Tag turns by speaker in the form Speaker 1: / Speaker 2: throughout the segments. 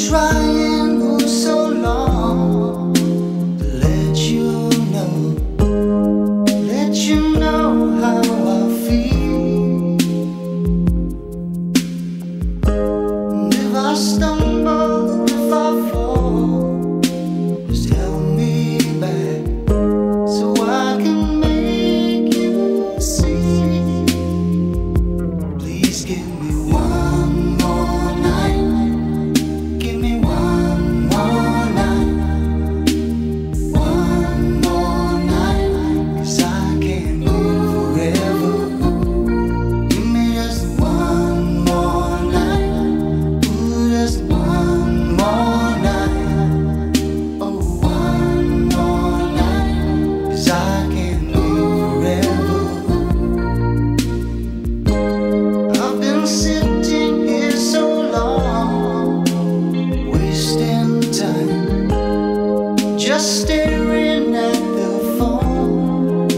Speaker 1: trying for so long to let you know how I feel. And if I stumble, if I fall, just help me back so I can make you see. Please give me one more night. Give me one more night. One more night, 'cause I can't live forever. Give me just one more night. Ooh, just one more night. Oh, one more night, 'cause I can't live forever. I've been sitting here so long, wasting time, just staring at the phone.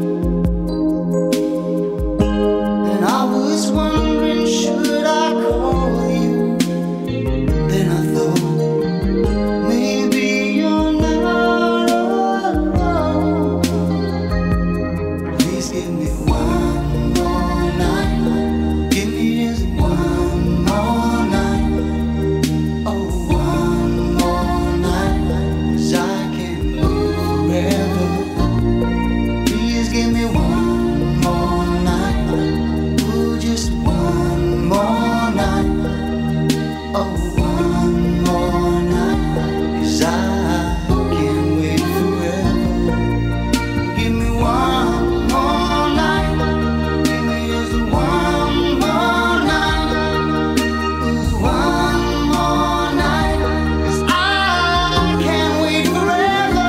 Speaker 1: And I was wondering, should I call you? Then I thought, maybe you're not alone. Please give me one more night. Give me just one more night. Oh, one more night, 'cause I can't live forever. Please give me one more night. Ooh, just one more night. Oh, one more night, 'cause I can't wait forever. Give me one more night. Give me just one more night. Ooh, one more night, 'cause I can't wait forever.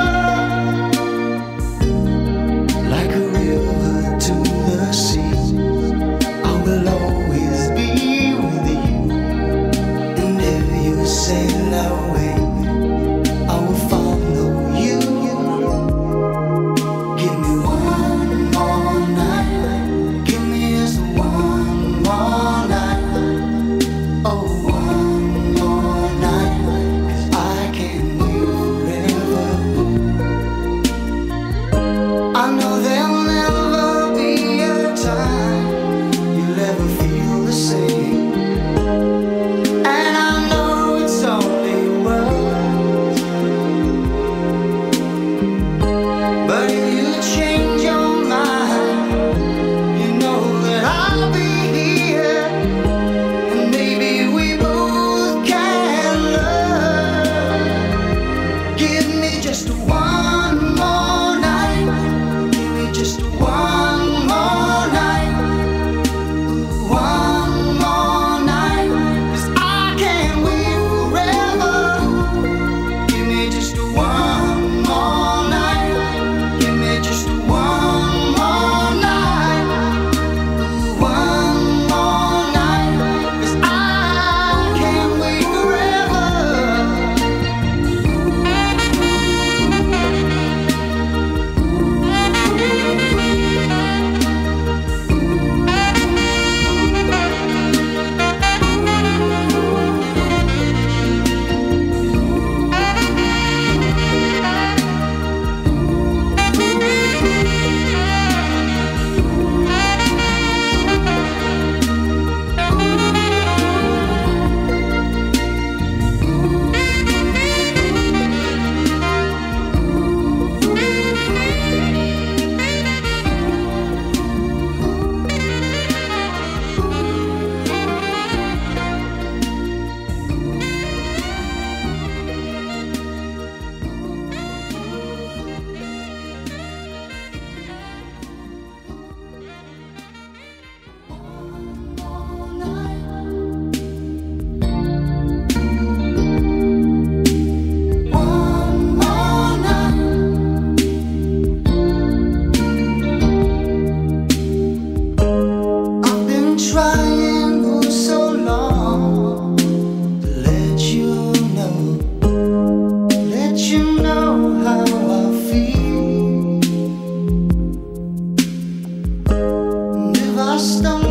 Speaker 1: Like a river to the sea, I will always be with you. And if you sail away, I will follow you. Give me one more night. Give me just one more night. Oh, one more night, 'cause I can't live forever. I know there'll never be a time you'll ever feel the same. And I know it's only words, but if you change your mind, you know that I'll be here. And maybe we both can learn. Give me just one more night. Give me just one more night. Ooh, one more night, 'cause I can't wait forever. Give me just one more night. Give me just one more night. Ooh, one more night, 'cause I can't wait forever. Trying for so long to let you know how I feel. And if I stumble,